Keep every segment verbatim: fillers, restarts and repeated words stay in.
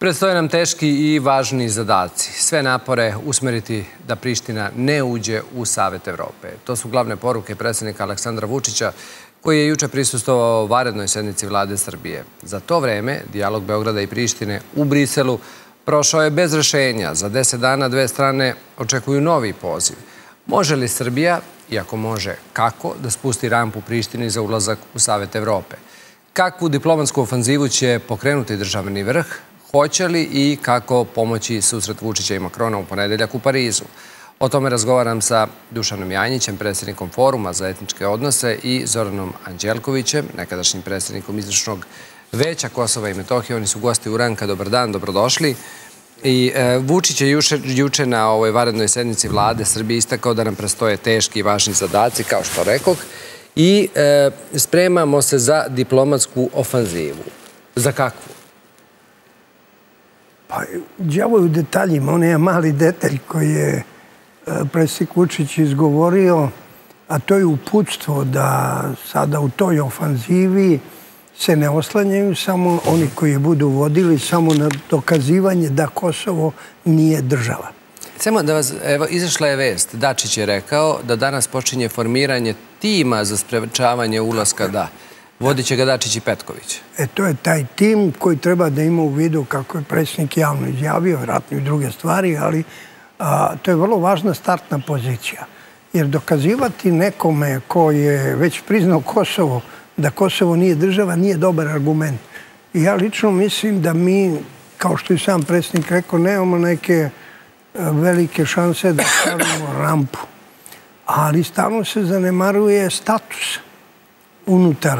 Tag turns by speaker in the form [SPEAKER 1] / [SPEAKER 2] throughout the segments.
[SPEAKER 1] Predstoje nam teški i važni zadaci. Sve napore usmeriti da Priština ne uđe u Savet Evrope. To su glavne poruke predsjednika Aleksandra Vučića, koji je juče prisustvovao vanrednoj sednici Vlade Srbije. Za to vreme, dijalog Beograda i Prištine u Briselu prošao je bez rešenja. Za deset dana dve strane očekuju novi poziv. Može li Srbija, i ako može, kako, da spusti rampu Prištini za ulazak u Savet Evrope? Kakvu diplomatsku ofanzivu će pokrenuti državni vrh? Hoće li i kako pomoći susret Vučića i Makrona u ponedeljak u Parizu? O tome razgovaram sa Dušanom Janjićem, predsjednikom Foruma za etničke odnose, i Zoranom Anđelkovićem, nekadašnjim predsjednikom Izvršnog veća Kosova i Metohije. Oni su gosti u Ranka. Dobar dan, dobrodošli. I Vučić je juče na ovoj vanrednoj sednici Vlade Srbije istakao da nam prestoje teški i važni zadaci, kao što rekoh, i spremamo se za diplomatsku ofanzivu. Za kakvu?
[SPEAKER 2] Pa, đavo je u detaljima. On je mali detalj koji je predsjednik Vučić izgovorio, a to je uputstvo da sada u toj ofanzivi se ne oslanjaju samo oni koji je budu vodili, samo na dokazivanje da Kosovo nije država.
[SPEAKER 1] Samo da vas, evo, izašla je vest. Dačić je rekao da danas počinje formiranje tima za sprečavanje ulaska, da. Vodit će ga Dačić i Petković.
[SPEAKER 2] E, to je taj tim koji treba da ima u vidu, kako je predsjednik javno izjavio, vjerojatno i druge stvari, ali to je vrlo važna startna pozicija. Jer dokazivati nekome ko je već priznao Kosovo, da Kosovo nije država, nije dobar argument. I ja lično mislim da mi, kao što i sam predsjednik rekao, nemamo neke velike šanse da stavimo rampu. Ali stalno se zanemaruje status unutar.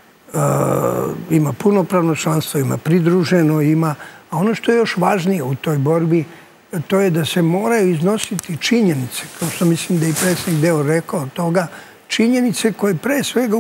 [SPEAKER 2] Ima punopravno članstvo, ima pridruženo, ima... A ono što je još važnije u toj borbi, to je da se moraju iznositi činjenice, kao što mislim da je i predsjednik deo rekao od toga, činjenice koje pre svega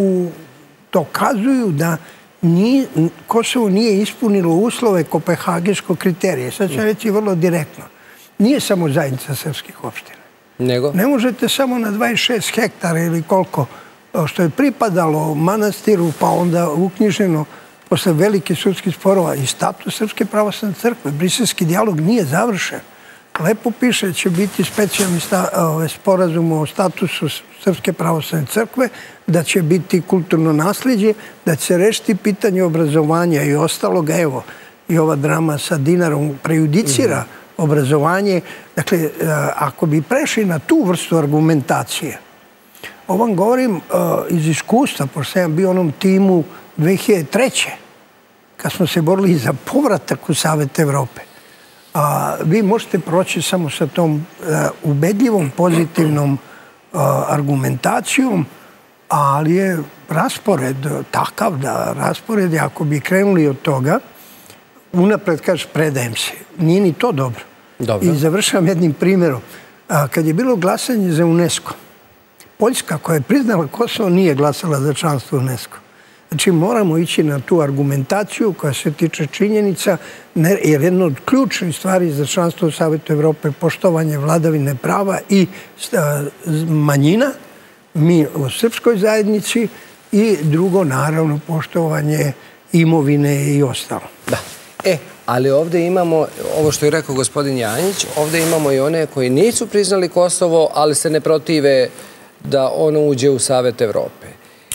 [SPEAKER 2] dokazuju da Kosovo nije ispunilo uslove kopenhagenskog kriterija. Sad ću reći vrlo direktno. Nije samo zajednica srpskih opština.
[SPEAKER 1] Nego?
[SPEAKER 2] Ne možete samo na dvadeset šest hektara ili koliko što je pripadalo manastiru, pa onda uknjiženo posle velike sudskih sporova i status Srpske pravoslavne crkve. Briselski dijalog nije završen. Lepo piše da će biti specijalni sporazum o statusu Srpske pravoslavne crkve, da će biti kulturno nasljeđe, da će se rešiti pitanje obrazovanja i ostaloga. Evo, i ova drama sa dinarom prejudicira obrazovanje. Dakle, ako bi prešli na tu vrstu argumentacije, ovo vam govorim iz iskustva, pošto sam bio u onom timu dve hiljade treće. kad smo se borili za povratak u Savet Evrope. Vi možete proći samo sa tom ubedljivom, pozitivnom argumentacijom, ali je raspored takav da raspored, ako bi krenuli od toga, unapred kažeš predajem se. Nije ni to dobro. I završavam jednim primjerom. Kad je bilo glasanje za UNESCO, Poljska koja je priznala Kosovo nije glasala za članstvo UNESCO. Znači moramo ići na tu argumentaciju koja se tiče činjenica, jer jedna od ključnih stvari za članstvo u Savetu Evrope je poštovanje vladavine prava i manjina, mi u srpskoj zajednici, i drugo, naravno, poštovanje imovine i ostalo.
[SPEAKER 1] Da. E, ali ovdje imamo, ovo što je rekao gospodin Janjić, ovdje imamo i one koji nisu priznali Kosovo, ali se ne protive da ono uđe u Savet Evrope.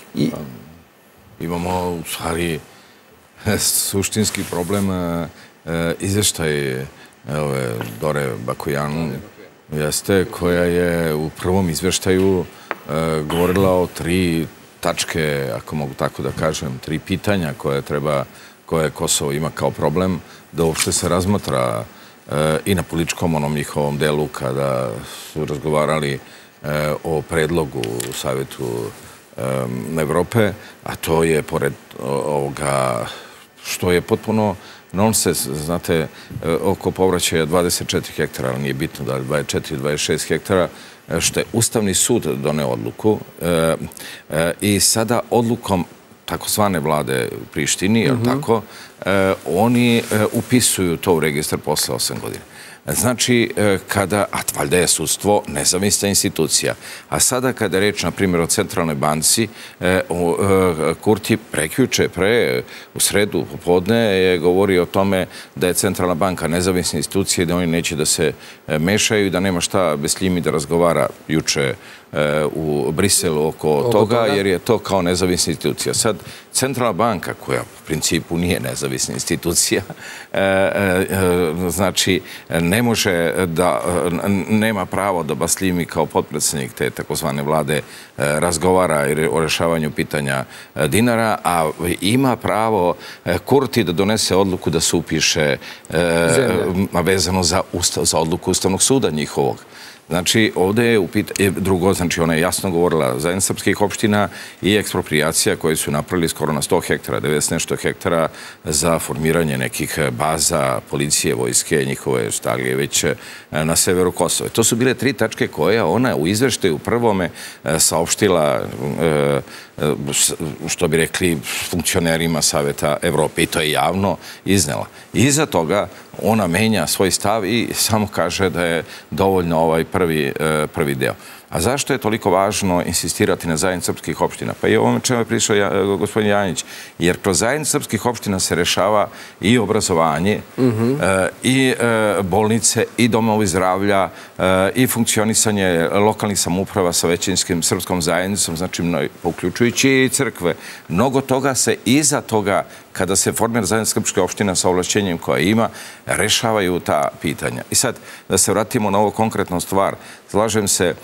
[SPEAKER 3] Imamo, u stvari, suštinski problem izveštaj Dore Bakojanu, jeste, koja je u prvom izveštaju govorila o tri tačke, ako mogu tako da kažem, tri pitanja koje treba, koje Kosovo ima kao problem, da uopšte se razmatra i na političkom onom njihovom delu kada su razgovarali o predlogu u Savetu Evrope, a to je pored ovoga što je potpuno nonsens, znate, oko povraćaja dvadeset četiri hektara, ali nije bitno da je dvadeset četiri ili dvadeset šest hektara, što je Ustavni sud doneo odluku i sada odlukom takozvane vlade u Prištini, tako, oni upisuju to u registar posle osam godina. Znači, kada, a valjda je sudstvo nezavisna institucija, a sada kada je reč, na primjer, o centralnoj banci, Kurti prekjuče, pre, u sredu popodne, je govorio o tome da je centralna banka nezavisna institucija i da oni neće da se mešaju i da nema šta bez njimi da razgovara juče u Briselu oko toga, jer je to kao nezavisna institucija. Sad, centralna banka, koja u principu nije nezavisna institucija, znači, ne može da, nema pravo da Baslimi kao potpredsjednik te takozvane vlade razgovara o rešavanju pitanja dinara, a ima pravo Kurti da donese odluku da se upiše vezano za odluku Ustavnog suda njihovog. Znači, ovdje je drugo, znači ona je jasno govorila zajednica srpskih opština i ekspropriacija koje su napravili skoro na sto hektara, devedeset nešto hektara za formiranje nekih baza, policije, vojske, njihove štalije već na severu Kosova. To su bile tri tačke koje ona u izveštaju prvome saopštila, što bi rekli, funkcionerima Saveta Evrope i to je javno iznela. Iza toga ona menja svoj stav i samo kaže da je dovoljno ovaj prvi deo. A zašto je toliko važno insistirati na zajednici srpskih opština? Pa i o ovome čemu je pričao gospodin Janjić. Jer kroz zajednicu srpskih opština se rešava i obrazovanje, i bolnice, i domovi zdravlja, i funkcionisanje lokalnih samouprava sa većinskim srpskom zajednicom, znači uključujući i crkve. Mnogo toga se iza toga, kada se formira zajednica srpskih opština sa ovlašćenjem koje ima, rešavaju ta pitanja. I sad, da se vratimo na ovu konkretnu stvar, slažem se,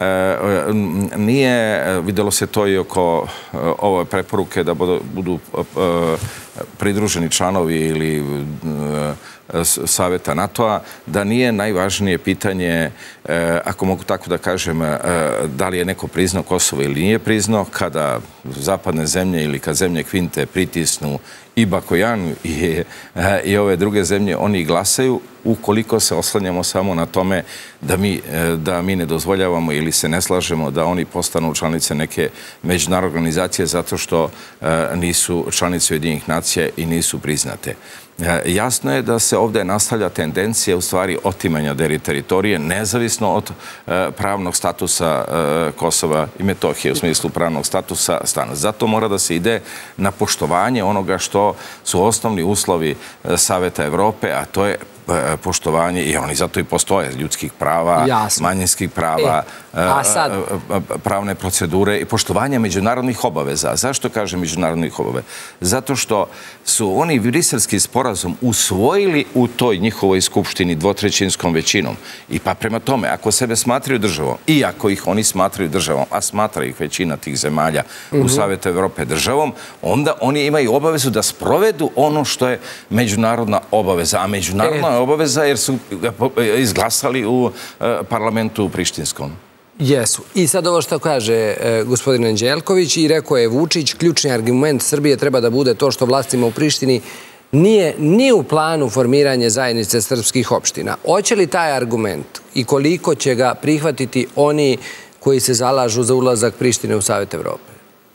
[SPEAKER 3] nije, videlo se to i oko ove preporuke da budu pridruženi članovi ili Saveta NATO-a, da nije najvažnije pitanje, ako mogu tako da kažem, da li je neko priznao Kosovo ili nije priznao, kada zapadne zemlje ili kad zemlje Kvinte pritisnu i Bakojanu i ove druge zemlje, oni glasaju, ukoliko se oslanjamo samo na tome da mi ne dozvoljavamo ili se ne slažemo da oni postanu članice neke međunarodne organizacije zato što nisu članice Ujedinjenih nacija i nisu priznate. Jasno je da se ovdje nastavlja tendencija u stvari otimanja teritorije nezavisno od pravnog statusa Kosova i Metohije, u smislu pravnog statusa stana. Zato mora da se ide na poštovanje onoga što su osnovni uslovi Saveta Evrope, a to je poštovanje, i oni zato i postoje, ljudskih prava, manjinskih prava, pravne procedure i poštovanje međunarodnih obaveza. Zašto kažem međunarodnih obaveza? Zato što su oni briselski sporazum usvojili u toj njihovoj skupštini dvotrećinskom većinom. I pa prema tome, ako sebe smatraju državom, i ako ih oni smatraju državom, a smatra ih većina tih zemalja u Savetu Evrope državom, onda oni imaju obavezu da sprovedu ono što je međunarodna obaveza. A međunarodna obaveza jer su izglasali u parlamentu prištinskom.
[SPEAKER 1] Jesu. I sad ovo što kaže gospodin Anđelković i rekao je Vučić, ključni argument Srbije treba da bude to što vlastima u Prištini nije ni u planu formiranje zajednice srpskih opština. Hoće li taj argument i koliko će ga prihvatiti oni koji se zalažu za ulazak Prištine u Savet Evrope?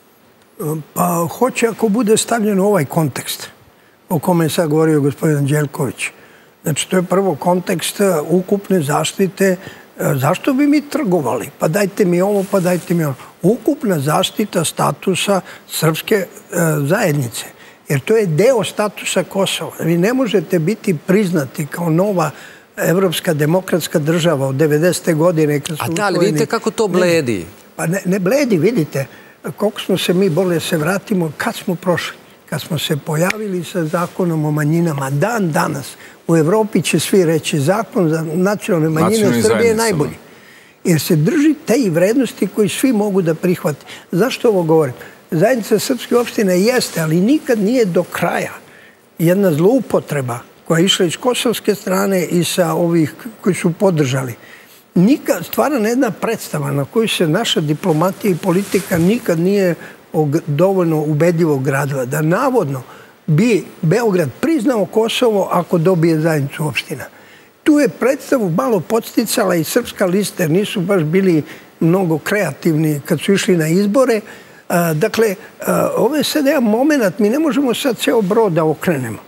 [SPEAKER 2] Pa hoće ako bude stavljen u ovaj kontekst o kome je sad govorio gospodin Anđelković. Znači, to je prvo kontekst ukupne zaštite. Zašto bi mi trgovali? Pa dajte mi ovo, pa dajte mi ono. Ukupna zaštita statusa srpske zajednice. Jer to je deo statusa Kosova. Vi ne možete biti priznati kao nova evropska demokratska država od devedesete godine.
[SPEAKER 1] A da, ali vidite kako to bledi?
[SPEAKER 2] Pa ne bledi, vidite. Koliko smo se mi borili da se vratimo, kad smo prošli? Kad smo se pojavili sa zakonom o manjinama, dan danas u Evropi će svi reći zakon za nacionalne manjine Srbije je najbolji. Jer se drži te i vrednosti koji svi mogu da prihvati. Zašto ovo govorim? Zajednica srpske opštine jeste, ali nikad nije do kraja jedna zloupotreba koja je išla iz kosovske strane i sa ovih koji su podržali. Nikad stvarana jedna predstava na koju se naša diplomatija i politika nikad nije dovoljno ubedljivo gradila. Da navodno bi Beograd priznao Kosovo ako dobije zajednicu opština. Tu je predstavu malo podsticala i Srpska lista, jer nisu baš bili mnogo kreativni kad su išli na izbore. Dakle, ovo je sad jedan moment, mi ne možemo sad ceo brod da okrenemo.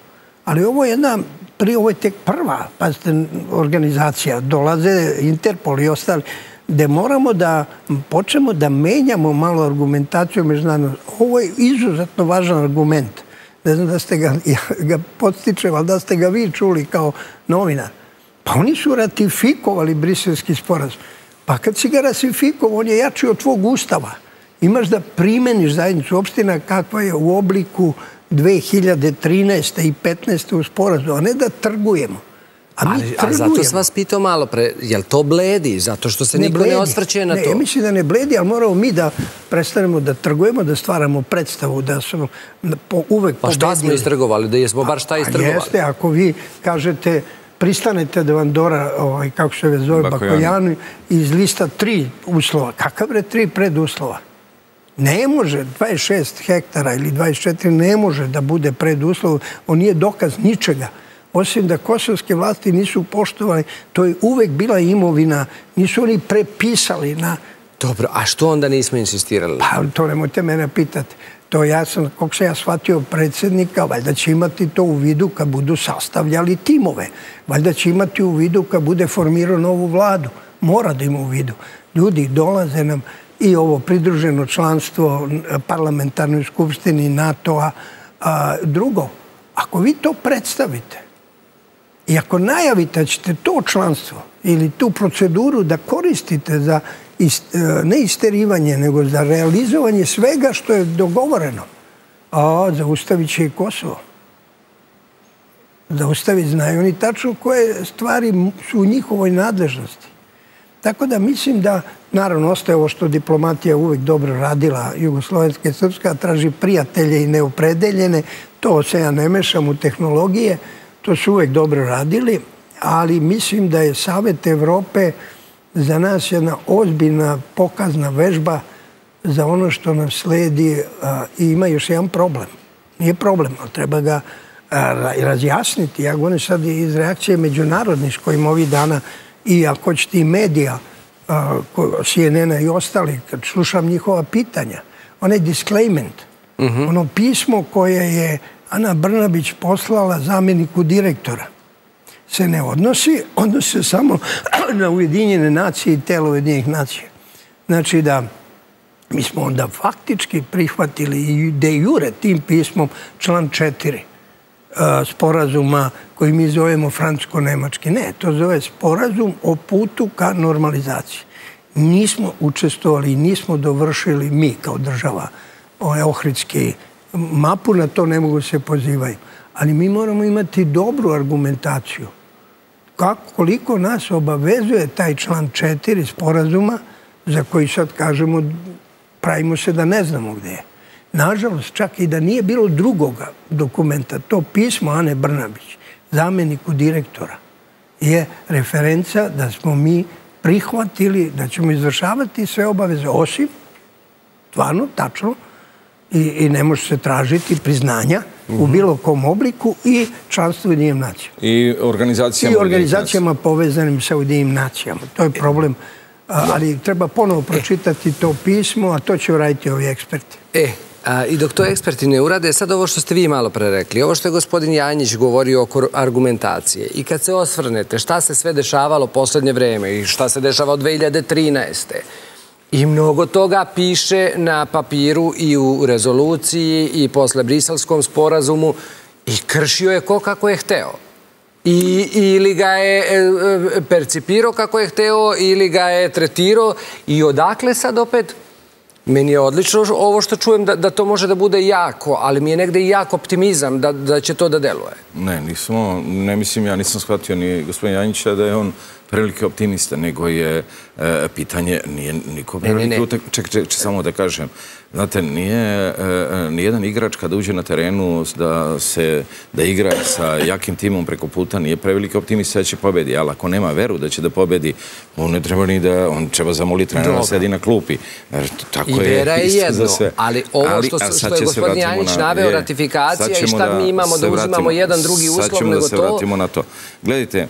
[SPEAKER 2] Ali ovo je jedna, prije ovo je tek prva, pazite, organizacija, dolaze Interpol i ostali, gde moramo da počnemo da menjamo malo argumentaciju međunarodno. Ovo je izuzetno važan argument. Ne znam da ste ga, ja ga podstičem, ali da ste ga vi čuli kao novinar. Pa oni su ratifikovali Briselski sporazum. Pa kad si ga ratifikovao, on je jači od tvog ustava. Imaš da primeniš zajednicu opština kakva je u obliku dve hiljade trinaeste i petnaeste u sporazumu, a ne da trgujemo. A mi trgujemo.
[SPEAKER 1] A zato sam vas pitao malo pre, je li to bledi? Zato što se niko ne osvrće na to?
[SPEAKER 2] Ne, ja mislim da ne bledi, ali moramo mi da prestanemo da trgujemo, da stvaramo predstavu, da smo uvek pobedili.
[SPEAKER 1] Pa šta smo istrgovali? Da jesmo bar šta istrgovali?
[SPEAKER 2] Jeste, ako vi kažete, pristanete da vam Dora, kako se zove, Bakojanu, iz lista tri uslova. Kakav je tri preduslova? Ne može, dvadeset šest hektara ili dvadeset četiri ne može da bude preduslov, on nije dokaz ničega. Osim da kosovske vlasti nisu poštovali, to je uvek bila imovina, nisu oni prepisali na...
[SPEAKER 1] Dobro, a što onda nismo insistirali?
[SPEAKER 2] Pa to nemojte mene pitati. To ja sam, kako se ja shvatio predsjednika, valjda će imati to u vidu kad budu sastavljali timove. Valjda će imati u vidu kad bude formirao novu vladu. Mora da ima u vidu. Ljudi dolaze nam i ovo pridruženo članstvo parlamentarnoj skupštini NATO-a. Drugo, ako vi to predstavite i ako najavite da ćete to članstvo ili tu proceduru da koristite za ne isterivanje, nego za realizovanje svega što je dogovoreno, a zaustavit će i Kosovo. Zaustavit, znaju oni tačno koje stvari su u njihovoj nadležnosti. Tako da mislim da, naravno, ostaje ovo što diplomatija uvek dobro radila, jugoslovenska i srpska, traži prijatelje i neopredeljene, to se ja ne mešam u tehnologije, to su uvek dobro radili, ali mislim da je Savet Evrope za nas jedna ozbiljna pokazna vežba za ono što nam sledi i ima još jedan problem. Nije problem, ali treba ga razjasniti. Ja govorim sad iz reakcije međunarodnih s kojim ovih dana i ako hoćete i medija, C N N-a i ostali, kad slušam njihova pitanja, onaj disclaimment, ono pismo koje je Ana Brnabić poslala zamjeniku direktora, se ne odnosi, odnosi se samo na Ujedinjene nacije i telo Ujedinjenih nacija. Znači da mi smo onda faktički prihvatili i de jure tim pismom član četiri sporazuma koji mi zovemo francusko-nemački. Ne, to zove sporazum o putu ka normalizaciji. Nismo učestvovali i nismo dovršili mi kao država Ohridski mapu, na to ne mogu se pozivaju. Ali mi moramo imati dobru argumentaciju. Koliko nas obavezuje taj član četiri sporazuma za koji sad kažemo, pravimo se da ne znamo gde je. Nažalost, čak i da nije bilo drugoga dokumenta, to pismo Ane Brnabić, zamjeniku direktora, je referenca da smo mi prihvatili, da ćemo izvršavati sve obaveze, osim, stvarno, tačno, i ne može se tražiti priznanja u bilo kom obliku i članstvo Ujedinjenim nacijama.
[SPEAKER 3] I organizacijama.
[SPEAKER 2] I organizacijama povezanim sa Ujedinjenim nacijama. To je problem, ali treba ponovo pročitati to pismo, a to će uraditi ovi eksperti.
[SPEAKER 1] E, i dok to eksperti ne urade, sad ovo što ste vi malo pre rekli, ovo što je gospodin Janjić govorio oko argumentacije i kad se osvrnete šta se sve dešavalo poslednje vreme i šta se dešava od dve hiljade trinaeste. I mnogo toga piše na papiru i u rezoluciji i posle Briselskom sporazumu i kršio je ko kako je hteo. Ili ga je percipirao kako je hteo ili ga je tretirao i odakle sad opet, meni je odlično ovo što čujem da to može da bude jako, ali mi je negde i jak optimizam da će to da deluje.
[SPEAKER 3] Ne, nismo, ne mislim, ja nisam shvatio ni gospodin Janjića da je on preveliki optimista, nego je pitanje, nije niko preveliki utek... Ček, ček, samo da kažem, znate, nije nijedan igrač kada uđe na terenu da igra sa jakim timom preko puta, nije preveliki optimista da će pobedi, ali ako nema veru da će da pobedi, on ne treba ni da, on treba zamoliti trenera da sedi na klupi.
[SPEAKER 1] I vera je jedno, ali ovo što je gospodin Janjić naveo, ratifikacija i šta mi imamo da uzimamo jedan drugi uslov nego to...
[SPEAKER 3] Sad ćemo da se vratimo na to. Gledajte,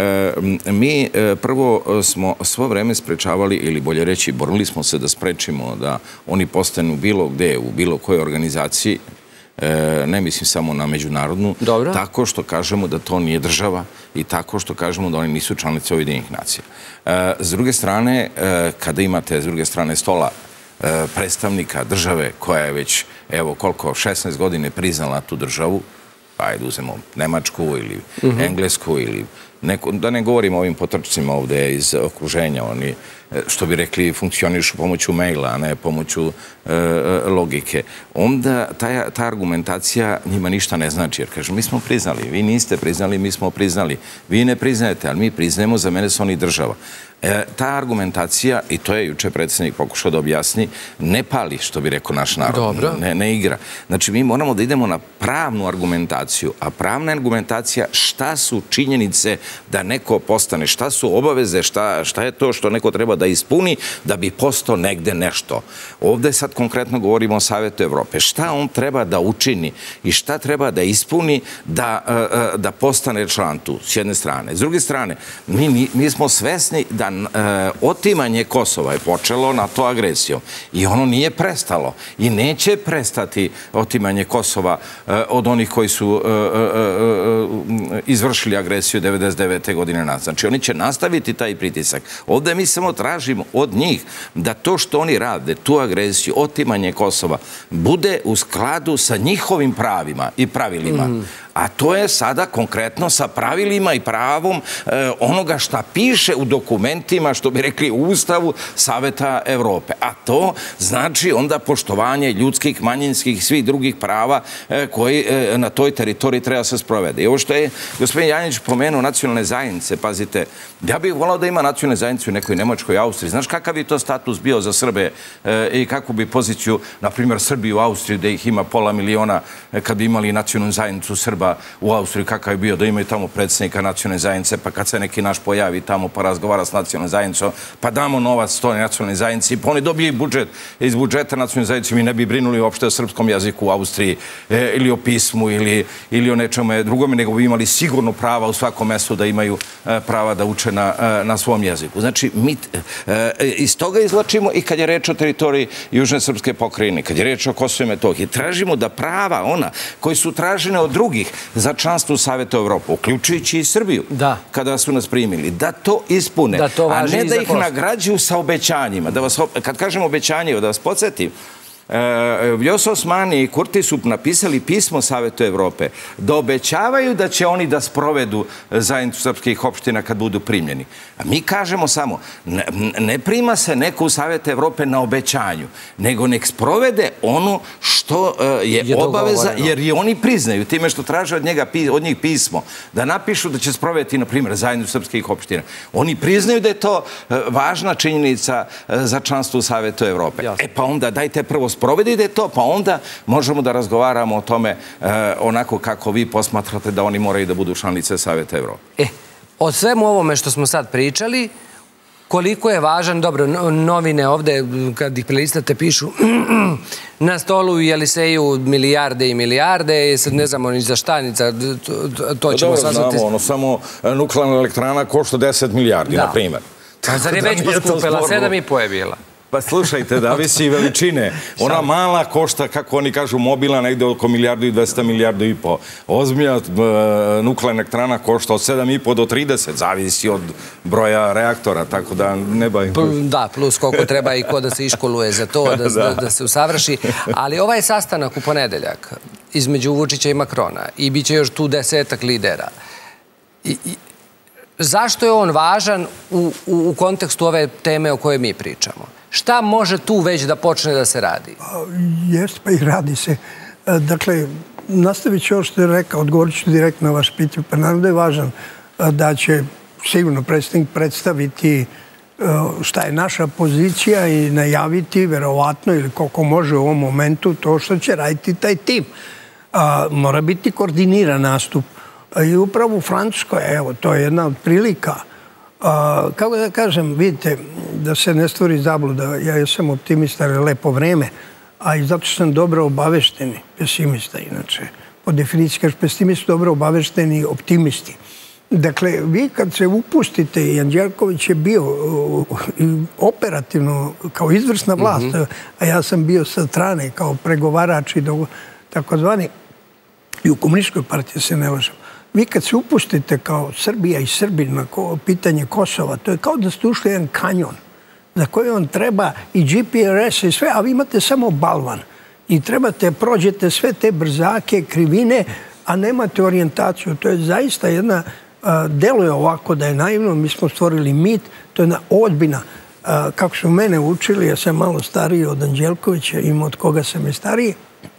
[SPEAKER 3] mi prvo smo svo vreme sprečavali, ili bolje reći, borili smo se da sprečimo da oni postanu bilo gde, u bilo kojoj organizaciji, ne mislim samo na međunarodnu, tako što kažemo da to nije država i tako što kažemo da oni nisu članice Ujedinjenih nacija. S druge strane, kada imate s druge strane stola predstavnika države koja je već, evo koliko, šesnaest godine priznala tu državu, ajde uzmemo Nemačku ili Englesku ili da ne govorimo o ovim potrčcima ovde iz okruženja, oni, što bi rekli, funkcionišu pomoću maila, a ne pomoću logike. Onda ta argumentacija njima ništa ne znači, jer kažu, mi smo priznali, vi niste priznali, mi smo priznali. Vi ne priznajete, ali mi priznajemo, za mene su oni država. Ta argumentacija, i to je juče predsjednik pokušao da objasni, ne pali, što bi rekao naš narod, ne igra. Znači, mi moramo da idemo na pravnu argumentaciju, a pravna argumentacija šta su činjenice da neko postane, šta su obaveze, šta je to što neko treba da ispuni da bi postao negde nešto. Ovde sad konkretno govorimo o Savetu Evrope. Šta on treba da učini i šta treba da ispuni da postane član tu, s jedne strane. S druge strane, mi smo svesni da otimanje Kosova je počelo na to agresijom i ono nije prestalo i neće prestati otimanje Kosova od onih koji su izvršili agresiju devedeset devete godine nazad. Znači, oni će nastaviti taj pritisak. Ovdje mi samo tražimo od njih da to što oni rade, tu agresiju, otimanje Kosova, bude u skladu sa njihovim pravima i pravilima. A to je sada konkretno sa pravilima i pravom onoga šta piše u dokumentima, što bi rekli u Ustavu Saveta Evrope. A to znači onda poštovanje ljudskih, manjinskih i svih drugih prava koji na toj teritoriji treba se sprovede. I ovo što je gospodin Janjić pomenuo nacionalne zajednice, pazite, ja bih volao da ima nacionalne zajednice u nekoj Nemačkoj, Austriji. Znaš kakav bi to status bio za Srbe i kakvu bi poziciju, na primjer, Srbiju u Austriji, gde ih ima pola miliona, kad bi imali nacionalnu zajednicu Srba u Austriji, kakav je bio, da imaju tamo predsjednika nacionalne zajednice, pa kad se neki naš pojavi tamo pa razgovara s nacionalnom zajednicom, pa damo novac toj nacionalnoj zajednici, pa oni dobiju budžet iz budžeta nacionalne zajednice, mi ne bi brinuli uopšte o srpskom jeziku u Austriji ili o pismu ili o nečemu drugome, nego bi imali sigurno prava u svakom mestu da imaju prava da uče na svom jeziku. Znači, mi iz toga izlačimo i kad je reč o teritoriji Južne srpske pokrajine, kad je reč o Kosovu i Metohiji, tražimo da prava ona koji su tražene od drugih za članstvo u Savetu Evrope, uključujući i Srbiju, kada su nas primili, da to ispune, a ne da ih nagrađuju sa obećanjima. Kad kažem obećanje, da vas podsjetim, Vljos Osmani i Kurti su napisali pismo Savetu Evrope da obećavaju da će oni da sprovedu zajednicu srpskih opština kad budu primljeni. A mi kažemo samo, ne prima se neko u Savetu Evrope na obećanju, nego nek sprovede ono što je obaveza, jer i oni priznaju time što traže od njih pismo, da napišu da će sproveti, na primjer, zajednicu srpskih opština. Oni priznaju da je to važna činjenica za članstvo u Savetu Evrope. E pa onda dajte prvo sprovedite to, pa onda možemo da razgovaramo o tome onako kako vi posmatrate da oni moraju da budu članice Saveta Evrope.
[SPEAKER 1] E, o svemu ovome što smo sad pričali, koliko je važan, dobro, novine ovde, kad ih prelistate, pišu na stolu u Jeliseju milijarde i milijarde, sad ne znamo ni za šta, ni za to ćemo saznati.
[SPEAKER 3] Dobro, znamo, ono samo nuklearna elektrana košta deset milijardi, na primjer.
[SPEAKER 1] A zar je već poskupila, sedam i po je bila.
[SPEAKER 3] Pa slušajte, da visi veličine. Ona mala košta, kako oni kažu, mobilna, negde oko milijardu i dvesta milijardu i po. Ozbiljna nuklearna elektrana košta od sedam i po do trideset, zavisi od broja reaktora, tako da ne bavim.
[SPEAKER 1] Da, plus koliko treba i ko da se iškoluje za to, da se usavrši. Ali ovaj sastanak u ponedeljak između Vučića i Makrona i bit će još tu desetak lidera. Zašto je on važan u kontekstu ove teme o kojoj mi pričamo? Šta može tu već da počne da se radi?
[SPEAKER 2] Jeste, pa i radi se. Dakle, nastavit ću ovo što je rekao, odgovorit ću direktno na vaš pitanje. Pa naravno da je važan da će sigurno predsjednik predstaviti šta je naša pozicija i najaviti, verovatno, ili koliko može u ovom momentu, to što će raditi taj tim. Mora biti koordiniran nastup. I upravo u Francuskoj, evo, to je jedna od prilika. Kako da kažem, vidite, da se ne stvori zabluda, ja sam optimista, jer je lepo vreme, a i zato sam dobro obavešteni, pesimista inače. Po definiciji kažu pesimisti, dobro obavešteni optimisti. Dakle, vi kad se upustite, i Anđelković je bio operativno kao izvrsna vlast, a ja sam bio sa strane kao pregovarač i takozvani, i u komunističkoj partiji se ne lažem, vi kad se upustite kao Srbija i Srbin na pitanje Kosova, to je kao da ste ušli jedan kanjon za koji vam treba i G P R S i sve, a vi imate samo balvan. I trebate, prođete sve te brzake, krivine, a nemate orijentaciju. To je zaista jedna, deluje ovako da je naivno, mi smo stvorili mit, to je jedna ozbiljna, kako su mene učili, ja sam malo stariji od Anđelkovića, ima od koga sam je stariji,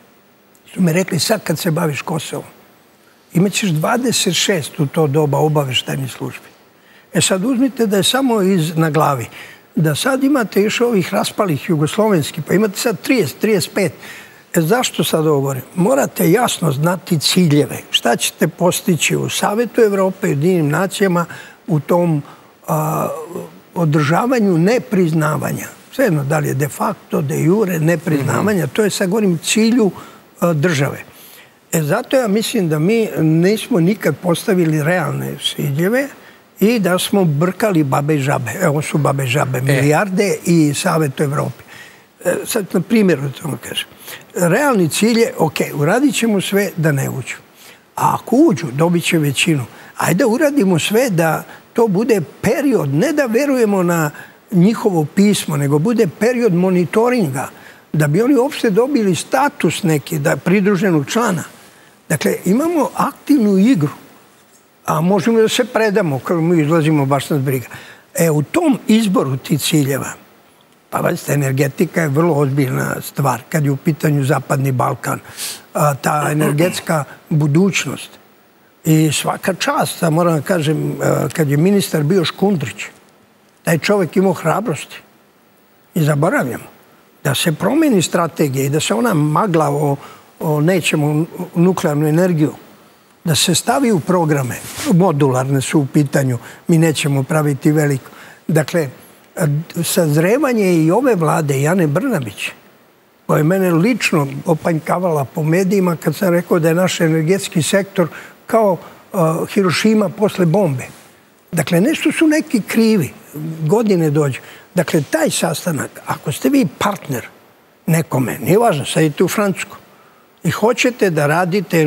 [SPEAKER 2] su mi rekli sad kad se baviš Kosovom, imaćeš dvadeset šest u to doba obaveštajnih službi. E sad uzmite da je samo iz, na glavi, da sad imate još ovih raspalih jugoslovenskih, pa imate sad trideset, trideset pet. E zašto sad ovo govorim? Morate jasno znati ciljeve. Šta ćete postići u Savetu Evrope, u Ujedinjenim nacijama, u tom a, održavanju nepriznavanja. Svejedno, da li je de facto, de jure, nepriznavanja, to je sad govorim cilju a, države. E zato ja mislim da mi nismo nikad postavili realne ciljeve i da smo brkali babe i žabe. Evo su babe i žabe, milijarde i Savet u Evropi. E, sad na primjer, da to kažem. Realni cilj je, ok, uradit ćemo sve da ne uđu. A ako uđu, dobit će većinu. Ajde uradimo sve da to bude period, ne da verujemo na njihovo pismo, nego bude period monitoringa, da bi oni uopšte dobili status neki, da pridruženog člana. Dakle, imamo aktivnu igru, a možemo da se predamo, kada mi izlazimo, baš nas briga. E, u tom izboru tih ciljeva, pa vazite, energetika je vrlo ozbiljna stvar, kad je u pitanju Zapadni Balkan, a, ta energetska budućnost. I svaka čast, a moram da kažem, a, kad je ministar bio Škundrić, taj čovjek imao hrabrosti. I zaboravljamo da se promeni strategija i da se ona magla o, o nećemo nuklearnu energiju, da se stavi u programe, modularne su u pitanju, mi nećemo praviti veliko. Dakle, sazrevanje i ove vlade, i Ane Brnabić, koja je mene lično opanjkavala po medijima kad sam rekao da je naš energetski sektor kao uh, Hirošima posle bombe. Dakle, nešto su neki krivi, godine dođu. Dakle, taj sastanak, ako ste vi partner nekome, nije važno, sad idete u Francusku, i hoćete da radite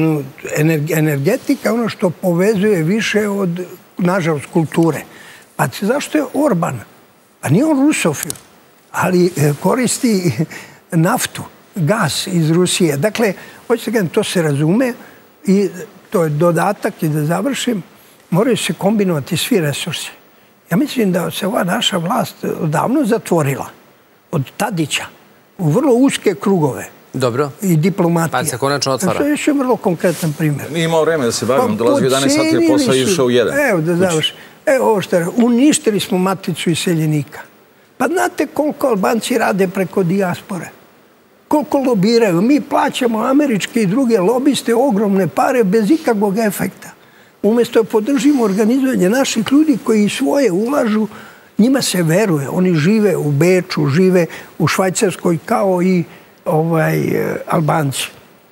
[SPEAKER 2] energetika, ono što povezuje više od, nažalost, kulture. Pa zašto je Orban? Pa nije on rusofil, ali koristi naftu, gas iz Rusije. Dakle, hoćete kažem, to se razume i to je dodatak i da završim, moraju se kombinovati svi resursi. Ja mislim da se ova naša vlast odavno zatvorila od Tadića u vrlo uske krugove.
[SPEAKER 1] Dobro.
[SPEAKER 2] I diplomatija.
[SPEAKER 1] Pa se konačno otvara.
[SPEAKER 2] To je još vrlo konkretan primjer.
[SPEAKER 3] Nije imao vreme da se bavimo, dolazi u jedanaest sati, je posao išao u jedan.
[SPEAKER 2] Evo da završim. Evo ovo što je, uništili smo maticu iseljenika. Pa znate koliko Albanci rade preko dijaspore? Koliko lobiraju? Mi plaćamo američke i druge lobiste ogromne pare bez ikakvog efekta. Umjesto da podržimo organizovanje naših ljudi koji svoje ulažu, njima se veruje. Oni žive u Beču, žive u Švajcarskoj kao i ovaj, Albanci.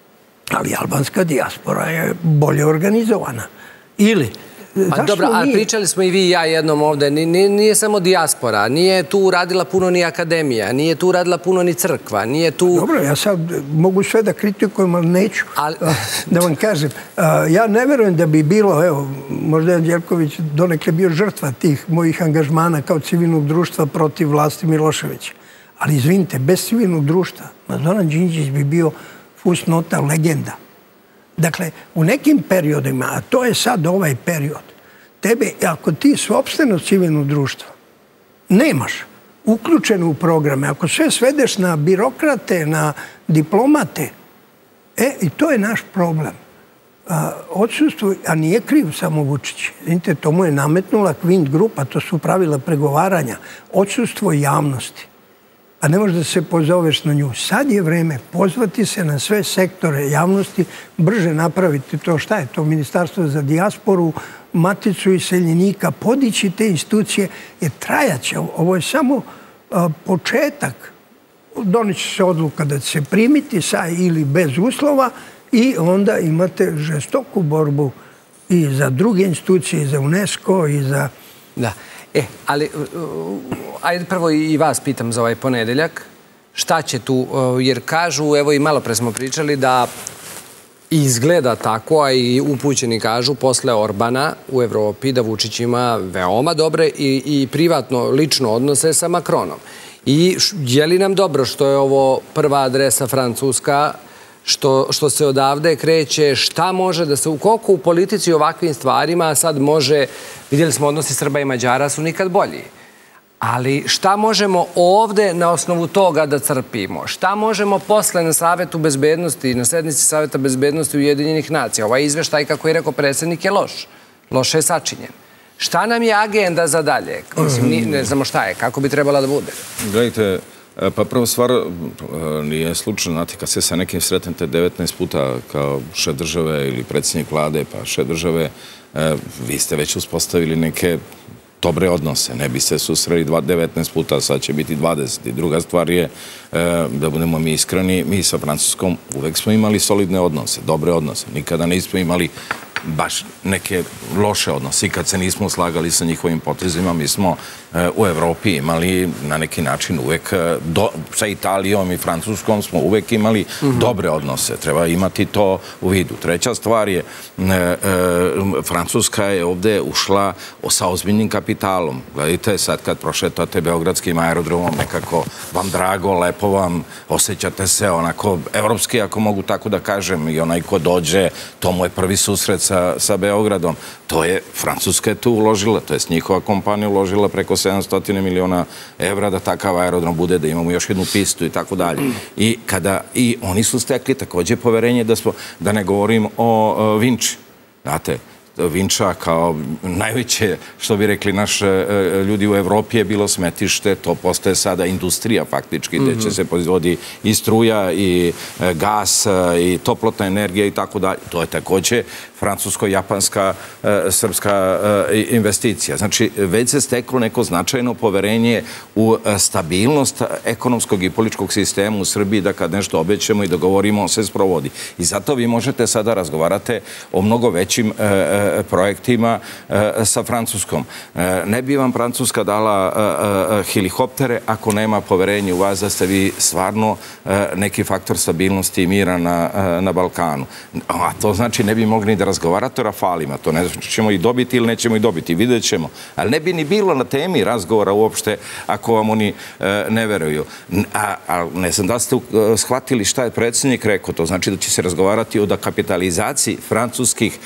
[SPEAKER 2] Ali albanska dijaspora je bolje organizovana. Ili,
[SPEAKER 1] pa dobro, ali pričali smo i vi i ja jednom ovde, nije samo dijaspora, nije tu radila puno ni akademija, nije tu radila puno ni crkva, nije tu...
[SPEAKER 2] Dobro, ja sad mogu sve da kritikujem, ali neću. Da vam kažem, ja ne verujem da bi bilo, evo, možda je Anđelković donekle bio žrtva tih mojih angažmana kao civilnog društva protiv vlasti Miloševića. Ali izvinite, bez civilnog društva, Zoran Đinđić bi bio fusnota, legenda. Dakle, u nekim periodima, a to je sad ovaj period, tebe, ako ti sopstveno civilno društvo nemaš uključeno u programe, ako sve svedeš na birokrate, na diplomate, e, i to je naš problem. A, odsustvo, a nije kriv samo Vučić. Vidite, to mu je nametnula Quint grupa, to su pravila pregovaranja. Odsustvo javnosti. A ne možeš da se pozoveš na nju. Sad je vreme pozvati se na sve sektore javnosti, brže napraviti to. Šta je to? Ministarstvo za dijasporu, maticu iseljenika, podići te institucije, jer trajaće. Ovo je samo a, početak. Doniće se odluka da će se primiti sa ili bez uslova i onda imate žestoku borbu i za druge institucije, i za UNESCO, i za...
[SPEAKER 1] Da. E, ali, ajde prvo i vas pitam za ovaj ponedeljak. Šta će tu, jer kažu, evo i malo pre smo pričali, da izgleda tako, a i upućeni kažu posle Orbana u Evropi da Vučić ima veoma dobre i privatno, lično odnose sa Macronom. I je li nam dobro što je ovo prva adresa Francuska, što se odavde kreće, šta može da se, koliko u politici i ovakvim stvarima sad može, vidjeli smo odnosi Srba i Mađara su nikad bolji. Ali šta možemo ovde na osnovu toga da crpimo? Šta možemo posle na Savetu bezbednosti, na sednici Saveta bezbednosti Ujedinjenih nacija? Ovaj izveštaj, kako je rekao predsjednik, je loš. Loše je sačinjen. Šta nam je agenda za dalje? Mislim, ne znamo šta je, kako bi trebala da bude.
[SPEAKER 3] Gledajte, pa prva stvar nije slučajno, znate, kad se sa nekim sretnete devetnaest puta kao šef države ili predsjednik vlade, pa šef države, vi ste već uspostavili neke dobre odnose. Ne biste susreli devetnaest puta, sad će biti dvadeset. I druga stvar je, da budemo mi iskreni, mi sa Francuskom uvek smo imali solidne odnose, dobre odnose. Nikada nismo imali baš neke loše odnose. I kad se nismo slagali sa njihovim potezima, mi smo u Evropi imali na neki način uvek, sa Italijom i Francuskom smo uvek imali dobre odnose. Treba imati to u vidu. Treća stvar je, Francuska je ovde ušla sa ozbiljnim kapitalom. Gledajte, sad kad prošetate Beogradskim aerodromom, nekako vam drago, lepo vam, osjećate se onako evropski, ako mogu tako da kažem, i onaj ko dođe, to mu je prvi susret sa Beogradom. To je, Francuska je tu uložila, to je njihova kompanija uložila preko sedamsto miliona evra da takav aerodrom bude, da imamo još jednu pistu i tako dalje. I kada, i oni su stekli takođe poverenje da smo, da ne govorim o Vinči. Znate, Vinča kao najveće, što bi rekli naši ljudi u Evropi, je bilo smetište, to postaje sada industrija faktički, gde će se proizvodi i struja, i gas, i toplotna energija i tako dalje. To je takođe francusko-japanska, srpska investicija. Znači, već se steklo neko značajno poverenje u stabilnost ekonomskog i političkog sistema u Srbiji, da kad nešto obećamo i dogovorimo, se sprovodi. I zato vi možete sada razgovarate o mnogo većim projektima sa Francuskom. Ne bi vam Francuska dala helikoptere ako nema poverenje u vas da ste vi stvarno neki faktor stabilnosti i mira na Balkanu. A to znači ne bi mogli ni da razgovarate o Rafalima. To ne znači ćemo ih dobiti ili nećemo ih dobiti. Vidjet ćemo. Ali ne bi ni bilo na temi razgovora uopšte ako vam oni ne veruju. A ne znam da ste shvatili šta je predsjednik rekao. To znači da će se razgovarati o dekapitalizaciji francuskih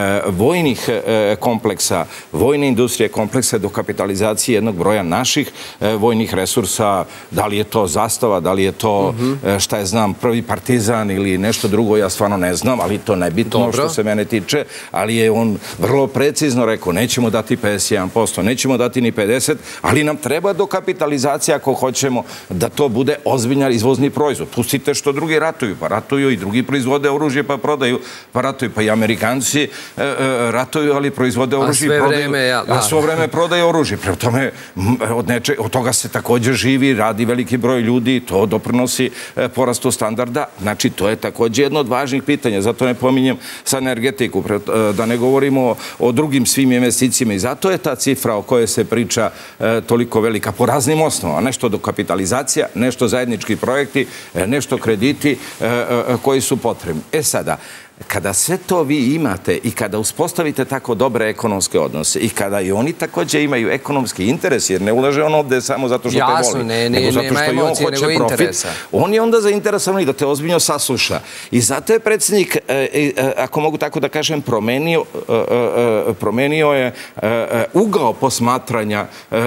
[SPEAKER 3] vojnih kompleksa, vojne industrije kompleksa do kapitalizacije jednog broja naših vojnih resursa. Da li je to Zastava, da li je to, šta je znam, prvi Partizan ili nešto drugo, ja stvarno ne znam, ali to nebitno što se mene tiče, ali je on vrlo precizno rekao, nećemo dati pedeset jedan posto, nećemo dati ni pedeset, ali nam treba dokapitalizacija ako hoćemo da to bude ozbiljan izvozni proizvod. Pustite što drugi ratuju, pa ratuju i drugi proizvode oružje, pa prodaju, pa ratuju, pa i Amerikanci ratuju, ali proizvode oružje i prodaju. A svo vreme prodaju oružje. Prema tome, od toga se također živi, radi veliki broj ljudi, to doprinosi porastu standarda. Znači, to je također jedno od važnih pitanja, zato ne pominjem sa energetiku, da ne govorimo o drugim svim investicijama i zato je ta cifra o kojoj se priča toliko velika po raznim osnovama. Nešto dokapitalizacija, nešto zajednički projekti, nešto krediti koji su potrebni. E sada, kada sve to vi imate i kada uspostavite tako dobre ekonomske odnose i kada i oni također imaju ekonomski interes, jer ne ulaže on ovde samo zato što te voli, nego zato što i on hoće profit, on je onda zainteresovan da te ozbiljno sasluša. I zato je predsjednik, ako mogu tako da kažem, promenio je ugao posmatranja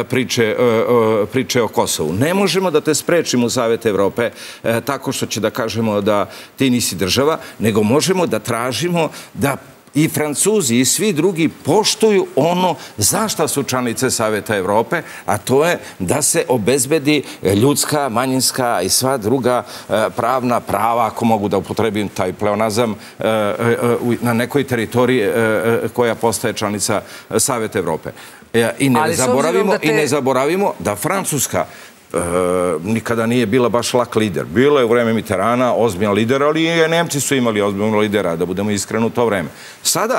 [SPEAKER 3] priče o Kosovu. Ne možemo da te sprečimo u Savet Evrope tako što će da kažemo da ti nisi država, nego možemo da tražimo da i Francuzi i svi drugi poštuju ono za šta su članice Saveta Evrope, a to je da se obezbedi ljudska, manjinska i sva druga pravna prava, ako mogu da upotrebim taj pleonazam, na nekoj teritoriji koja postaje članica Saveta Evrope. I ne zaboravimo da Francuska nikada nije bila baš lak lider. Bilo je u vreme Mitterranda ozbiljan lider, ali i Nemci su imali ozbiljnog lidera, da budemo iskreni u to vreme. Sada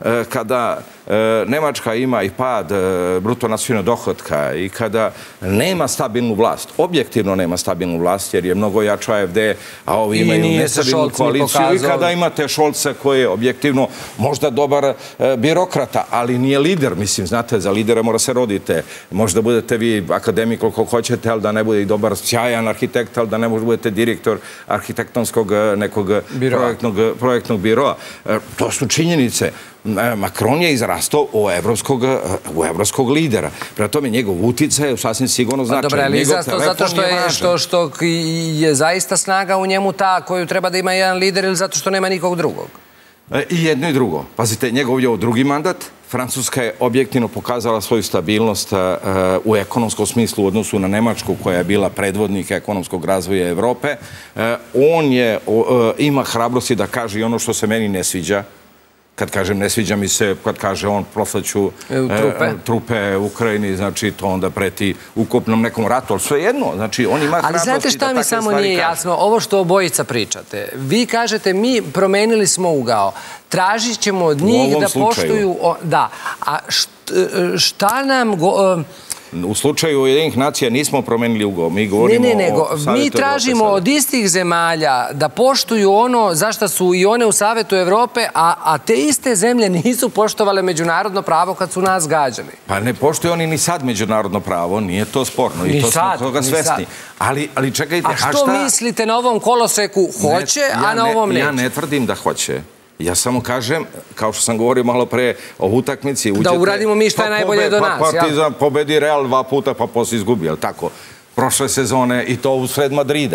[SPEAKER 3] kada Nemačka ima i pad bruto nacionalnog dohotka i kada nema stabilnu vlast, objektivno nema stabilnu vlast jer je mnogo jača A F D, a ovi imaju nestabilnu koaliciju i kada imate Šolca koji je objektivno možda dobar birokrata, ali nije lider, mislim, znate, za lidera mora se rodite. Možda budete vi akademik koliko hoćete, ali da ne bude i dobar, sjajan arhitekt, ali da ne možda budete direktor arhitektonskog nekog projektnog biroa. To su činjenice. Macron je izrastao u evropskog, u evropskog lidera. Prema tome, njegov uticaj je sasvim sigurno značajan.
[SPEAKER 1] Dobro, ali izrastao zato što je, što, što je zaista snaga u njemu ta koju treba da ima jedan lider ili zato što nema nikog drugog?
[SPEAKER 3] I jedno i drugo. Pazite, njegov je ovo drugi mandat. Francuska je objektivno pokazala svoju stabilnost u ekonomskom smislu u odnosu na Nemačku koja je bila predvodnik ekonomskog razvoja Evrope. On je, ima hrabrosti da kaže i ono što se meni ne sviđa. Kad kažem ne sviđa mi se, kad kaže on proslaću trupe u Ukrajini, znači to onda preti ukupnom nekom ratu, ali sve jedno, znači on ima hrabrosti da takve stvari kaže.
[SPEAKER 1] Ali znate šta mi samo nije jasno? Ovo što obojica pričate, vi kažete mi promenili smo ugao, tražit ćemo od njih da poštuju... Da, a šta nam...
[SPEAKER 3] U slučaju Ujedinjenih nacija nismo promenili ugao. Mi govorimo
[SPEAKER 1] ne, ne, nego,
[SPEAKER 3] o Savetu
[SPEAKER 1] mi tražimo od istih zemalja da poštuju ono zašto su i one u Savetu Evrope, a, a te iste zemlje nisu poštovale međunarodno pravo kad su nas gađali.
[SPEAKER 3] Pa ne poštuju oni ni sad međunarodno pravo, nije to sporno. I to smo toga svesni. Ali, ali čekajte,
[SPEAKER 1] a što šta... mislite na ovom koloseku hoće, ne, ja a na ovom
[SPEAKER 3] ne,
[SPEAKER 1] neće?
[SPEAKER 3] Ja ne tvrdim da hoće. Ja samo kažem, kao što sam govorio malo pre o utakmici...
[SPEAKER 1] Da uradimo mi šta je najbolje do nas.
[SPEAKER 3] Pa Partizan pobedi Real dva puta, pa posle izgubi, jel tako? Prošle sezone i to u sred Madrida.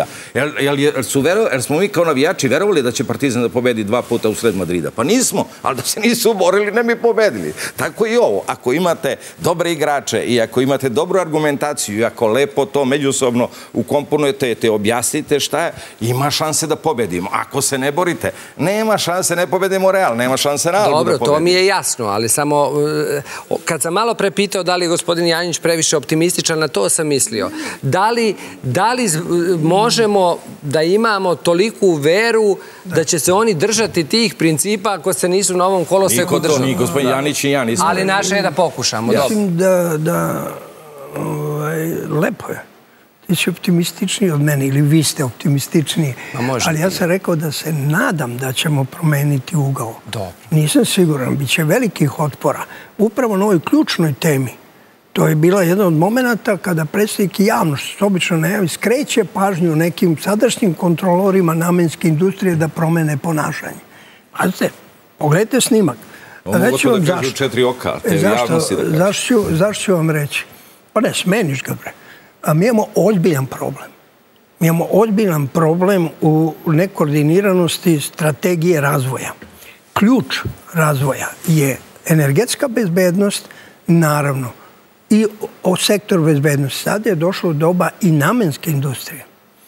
[SPEAKER 3] Jer smo mi kao navijači verovali da će Partizan da pobedi dva puta u sred Madrida? Pa nismo, ali da se nisu borili, ne bi pobedili. Tako i ovo. Ako imate dobre igrače i ako imate dobru argumentaciju i ako lepo to međusobno ukomponujete, te objasnite šta je, ima šanse da pobedimo. Ako se ne borite, nema šanse, ne pobedimo Real, nema šanse na Albu da pobedimo.
[SPEAKER 1] Dobro, to mi je jasno, ali samo kad sam malo prepitao da li je gospodin Janjić previše optimističan, na to sam mislio. Da li, da li možemo da imamo toliku veru da će se oni držati tih principa ako se nisu na ovom koloseku držali?
[SPEAKER 3] Niko to nije, gospodin Janić i ja nismo.
[SPEAKER 1] Ali naše je da pokušamo.
[SPEAKER 2] Ja mislim da, da ovaj, lepo je. Ti si optimističniji od mene ili vi ste optimističniji. Ali ja sam rekao da se nadam da ćemo promeniti ugao.
[SPEAKER 1] Dobro.
[SPEAKER 2] Nisam siguran, bit će velikih otpora. Upravo na ovoj ključnoj temi. To je bila jedna od momenta kada predstavnik javnosti, obično najavi, skreće pažnju nekim sadašnjim kontrolorima namenske industrije da promene ponašanje. Pazite, pogledajte snimak.
[SPEAKER 3] On mogu to da kažu četiri oka, te javnosti da kažu.
[SPEAKER 2] Zašto ću vam reći? Pa ne, smeniš ga, bre. A mi imamo ozbiljan problem. Mi imamo ozbiljan problem u nekoordiniranosti strategije razvoja. Ključ razvoja je energetska bezbednost, naravno, i o sektoru bezbednosti. Sada je došlo doba i namenske industrije.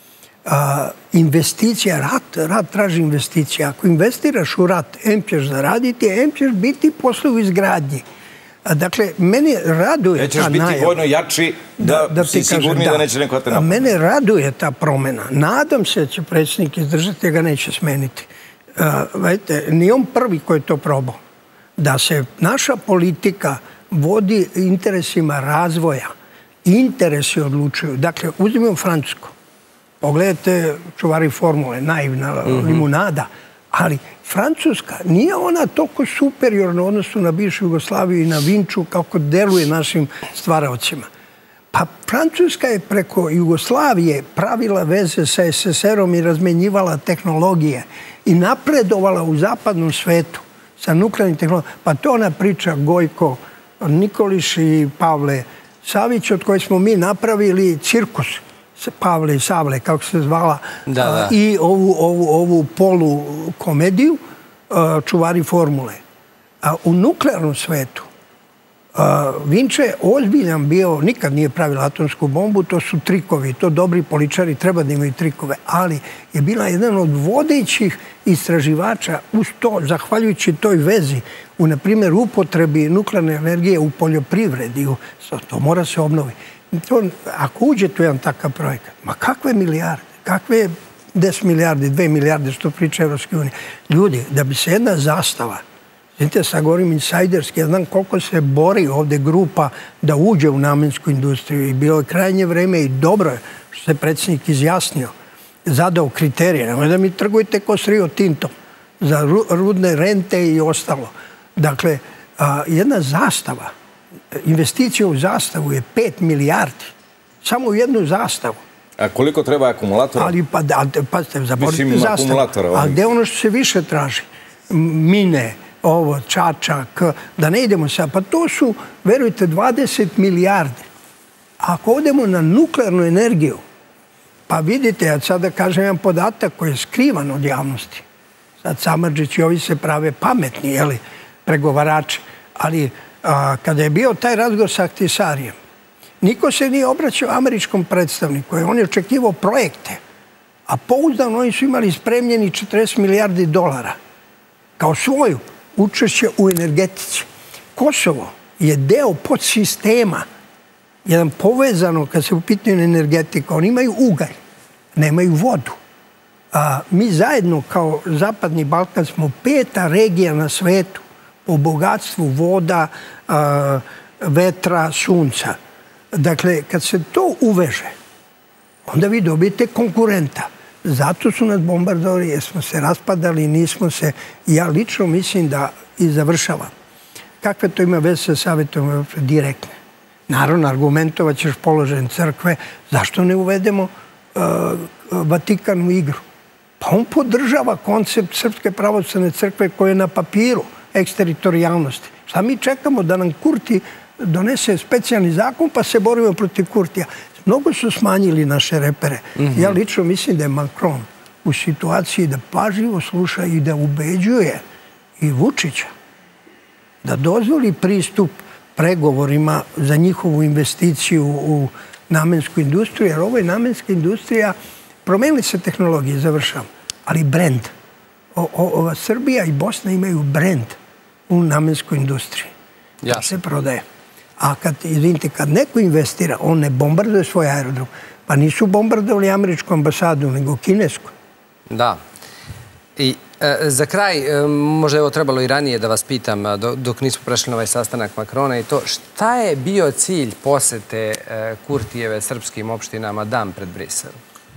[SPEAKER 2] Investicija, rat, rat traži investicija. Ako investiraš u rat, em ćeš zaraditi, em ćeš biti posle u izgradnji. Dakle, mene raduje ta najava.
[SPEAKER 3] Nećeš biti vojno jači da si sigurni da neće neko te napraviti.
[SPEAKER 2] Mene raduje ta promjena. Nadam se da će predsjednik izdržati, da ga neće smeniti. Vidite, nije on prvi koji je to probao. Da se naša politika vodi interesima razvoja. Interesi odlučuju. Dakle, uzmimo Francusku. Pogledajte čuvari formule, naivna limunada. Ali Francuska nije ona toliko superiorna u odnosu na bivšu Jugoslaviju i na Vinču kako deluje našim stvaraocima. Pa Francuska je preko Jugoslavije pravila veze sa es es erom i razmenjivala tehnologije i napredovala u zapadnom svetu sa nuklearnim tehnologijama. Pa to ona priča Gojko Nikolić i Pavle Savić, od koje smo mi napravili cirkus Pavle i Savle, kako se zvala, i ovu polu komediju Čuvari formule. U nuklearnom svetu Vinče je ozbiljan bio, nikad nije pravila atomsku bombu, to su trikovi, to dobri političari treba da imaju trikove, ali je bila jedan od vodećih istraživača uz to, zahvaljujući toj vezi, u, na primjer, upotrebi nuklearne energije u poljoprivredi, to mora se obnoviti. Ako uđe tu jedan takav projekat, ma kakve milijarde, kakve deset milijarde, dve milijarde, što priča Evropske unije. Ljudi, da bi se jedna zastava Znate, sad govorim insajderski, ja znam koliko se bori ovde grupa da uđe u namensku industriju i bilo je krajnje vreme i dobro je što se predsjednik izjasnio, zadao kriterije. Nemoj da mi trgujete ko s Rio Tintom za rudne rente i ostalo. Dakle, jedna zastava, investicija u zastavu je pet milijardi. Samo u jednu zastavu.
[SPEAKER 3] A koliko treba akumulatora?
[SPEAKER 2] Ali, pa, pazite, zaborite zastavu. A gde ono što se više traži? Mine, ovo, Čačak, da ne idemo sad. Pa to su, verujte, dvadeset milijardi. Ako odemo na nuklearnu energiju, pa vidite, ja sad da kažem jedan podatak koji je skrivan od javnosti. Sad Samardžić i ovi se prave pametni, jeli, pregovarači. Ali kada je bio taj razgovor sa Ahtisarijem, niko se nije obraćao američkom predstavniku, jer on je očekivao projekte. A pouzdano oni su imali spremljeni četrdeset milijardi dolara kao svoju učešće u energetici. Kosovo je deo podsistema, jedan povezano, kad se upitaju energetika, oni imaju ugalj, nemaju vodu. A mi zajedno kao Zapadni Balkan smo peta regija na svetu po bogatstvu voda, vetra, sunca. Dakle, kad se to uveže, onda vi dobijete konkurenta. Zato su nas bombardovali, jer smo se raspadali, nismo se... Ja lično mislim da, i završavam, kakve to ima veze sa Savjetom Evrope? Direktne. Naravno, argumentovat ćeš položaj crkve. Zašto ne uvedemo Vatikan u igru? Pa on podržava koncept Srpske pravoslavne crkve koja je na papiru eksteritorijalnosti. Šta mi čekamo da nam Kurti donese specijalni zakon pa se borimo protiv Kurtija? Mnogo su smanjili naše repere. Ja lično mislim da je Macron u situaciji da pažljivo sluša i da ubeđuje i Vučića da dozvoli pristup pregovorima za njihovu investiciju u namensku industriju, jer ovo je namenska industrija, promenili se tehnologije, završam, ali brend. Srbija i Bosna imaju brend u namenskoj industriji. To se prodaje. A kad, izvinite, kad neko investira, on ne bombarduje svoj aerodrom. Pa nisu bombardovali američku ambasadu, nego kinesku.
[SPEAKER 1] Da. I za kraj, možda je ovo trebalo i ranije da vas pitam, dok nismo prešli na ovaj sastanak Makrona i to, šta je bio cilj posete Kurtijeve srpskim opštinama dan pred Brisel?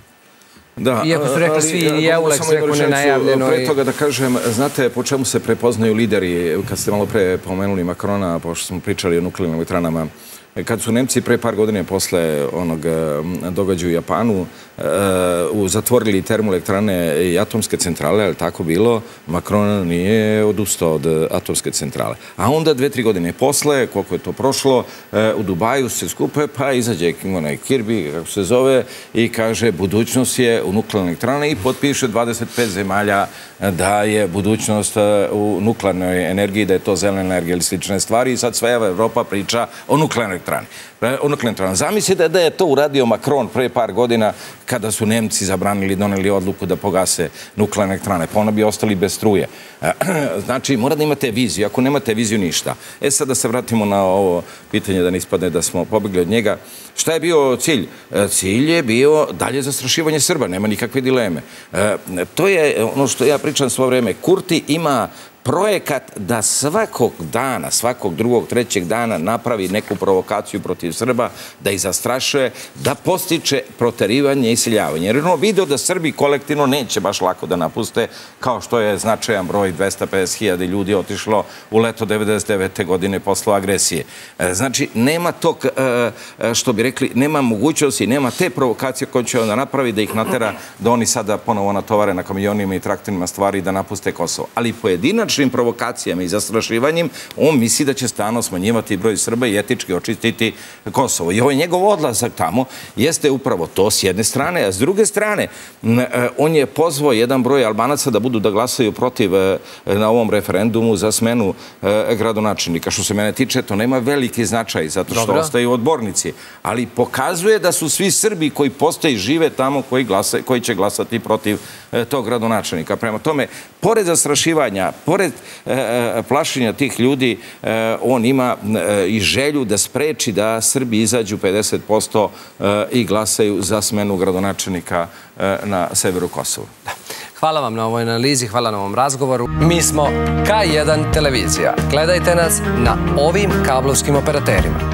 [SPEAKER 1] Iako su rekli svi i Euleks rekao nenajavljeno.
[SPEAKER 3] Pre toga da kažem, znate po čemu se prepoznaju lideri, kad ste malo pre pomenuli Makrona, pošto smo pričali o nuklearnim elektranama, kad su Nemci pre par godine posle onog događaja u Japanu zatvorili termoelektrane i atomske centrale, ali tako bilo, Macron nije odustao od atomske centrale. A onda dve, tri godine posle, koliko je to prošlo, u Dubaju se skupe, pa izađe onaj Kirby, kako se zove, i kaže budućnost je u nuklearnoj elektrane i potpiše dvadeset pet zemalja da je budućnost u nuklearnoj energiji, da je to zelena energija ili slične stvari i sad sve Evropa priča o nuklearnoj elektrani. Zamislite da je to uradio Macron pre par godina kada su Nemci zabranili, doneli odluku da pogase nuklearne elektrane, pa ona bi ostali bez struje. Znači, mora da imate viziju, ako nemate viziju ništa. E sad da se vratimo na ovo pitanje da ne ispadne da smo pobegli od njega. Šta je bio cilj? Cilj je bio dalje zastrašivanje Srba, nema nikakve dileme. To je ono što ja pričam svo vreme. Kurti ima projekat da svakog dana, svakog drugog, trećeg dana napravi neku provokaciju protiv Srba, da ih zastrašuje, da postiče proterivanje i iseljavanje. Jer ono video da Srbi kolektivno neće baš lako da napuste, kao što je značajan broj dvesta pedeset hiljada ljudi otišlo u leto devedeset devete godine posle agresije. Znači, nema tog, što bi rekli, nema mogućnosti, nema te provokacije koje će onda napravi da ih natera da oni sada ponovo natovare na kamionima i traktorima stvari da napuste Kosovo. Ali pojedinačno provokacijama i zastrašivanjem, on misli da će stalno smanjivati broj Srba i etički očistiti Kosovo. I ovaj njegov odlazak tamo jeste upravo to s jedne strane, a s druge strane on je pozvao jedan broj Albanaca da budu da glasaju protiv na ovom referendumu za smenu gradonačelnika. Što se mene tiče, to nema veliki značaj, zato što ostaju odbornici. Ali pokazuje da su svi Srbi koji postoji žive tamo koji će glasati protiv tog gradonačelnika. Prema tome, pored zastrašivanja, pored plašenja tih ljudi, on ima i želju da spreči da Srbi izađu pedeset posto i glasaju za smenu gradonačelnika na severu Kosova.
[SPEAKER 1] Hvala vam na ovoj analizi, hvala na ovom razgovoru. Mi smo K jedan televizija. Gledajte nas na ovim kablovskim operaterima.